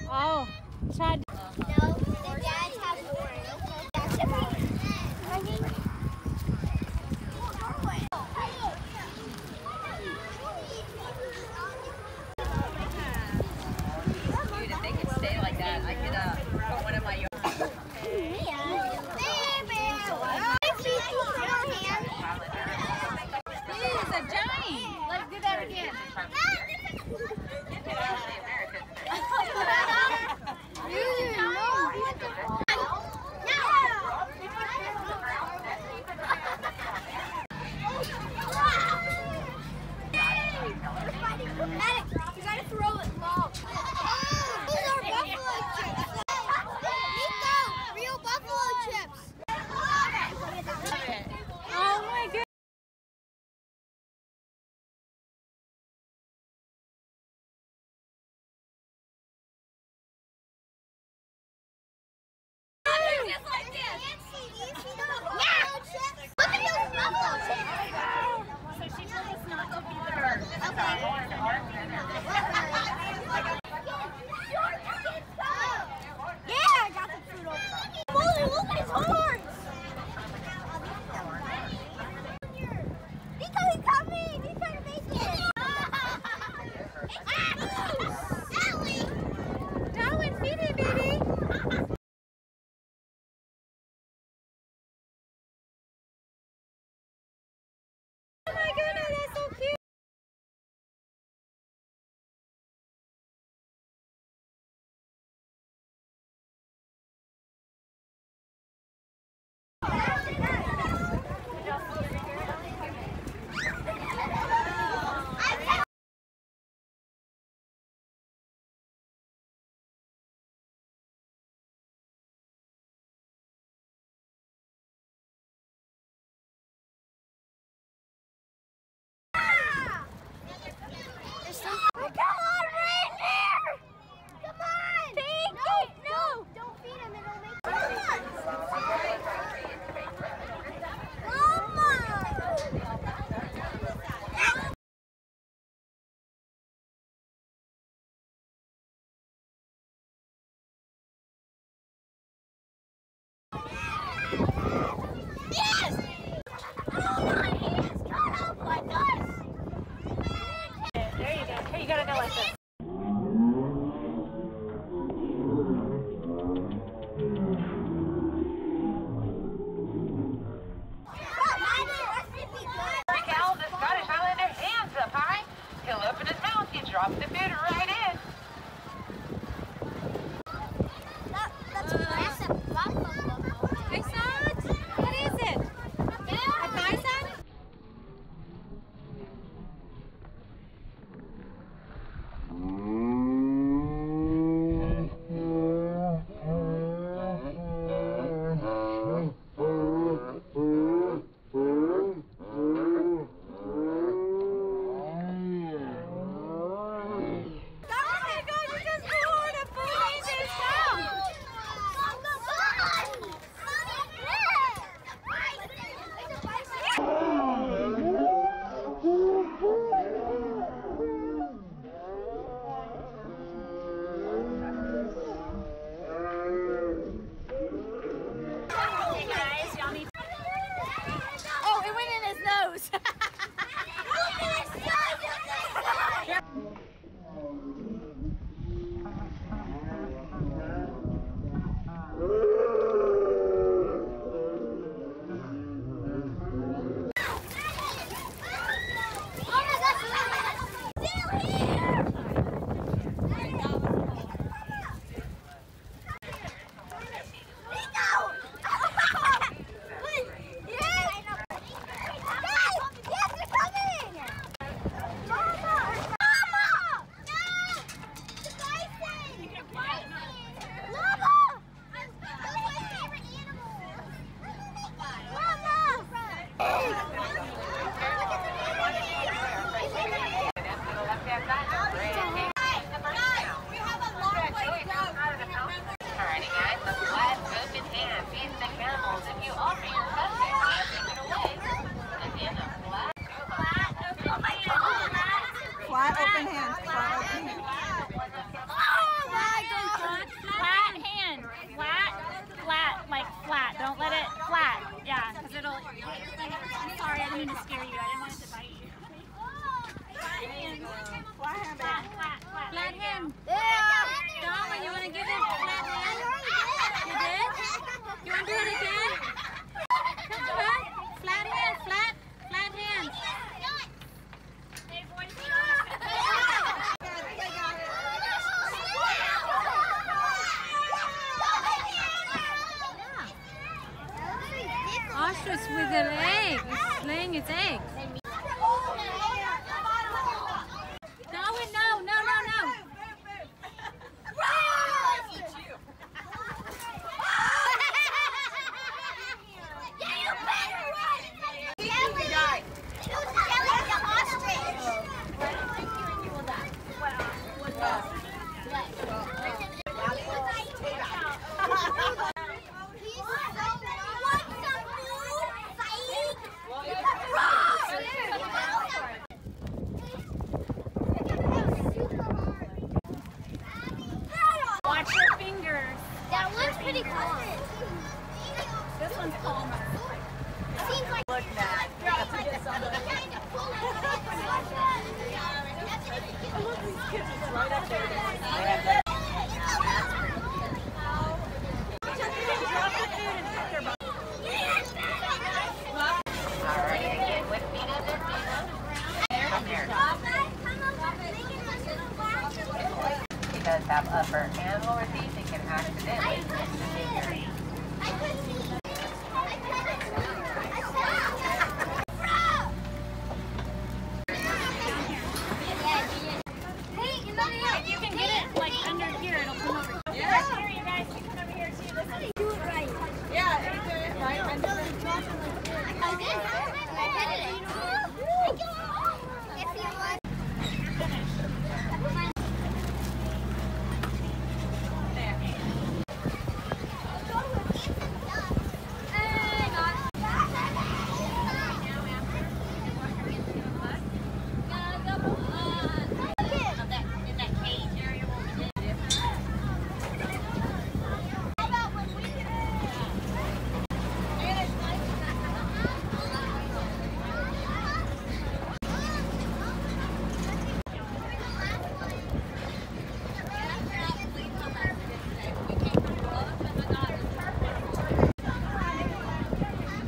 Oh, Chad. No, the dads have more. Dude, if they could stay like that, I could put one of my yards. He's a giant. Let's do that again. You gotta throw it low. Those are buffalo chips. Nico, real buffalo chips. Oh my goodness. Just like this. Yeah. Look at those buffalo chips. So she told us not to be there. Yeah, I got the fruit over. Look at his horns. Nico, he's coming. He's trying to make it. Darwin, feed it, baby. flat. Don't let it flat. Yeah, because it'll hit your fingers. I'm sorry, I didn't mean to scare you. I didn't want it to bite you. Flat hand. Flat hand. Darwin, you want to give it flat hand? You did? You want to do it again? Come on, bud. Flat hand, flat hand. Hey, boys. Ostrich with an egg. It's laying its egg. Darwin, no. Watch your fingers. That one's pretty calm. This one's calmer. Seems like Look mad. Right up there. Alright, again, with feet under. Come here. He does have upper and lower teeth. He can accidentally twist the finger. If you can get it like under here, it'll come over. Yeah. Here, you guys can come over here too. This is do it right. Yeah, you do it right. I did. If you want.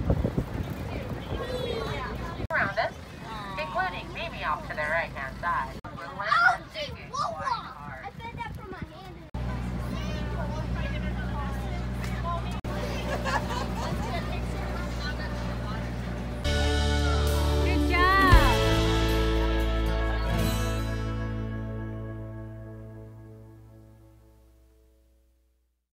Around us, including Mimi off to the right-hand side.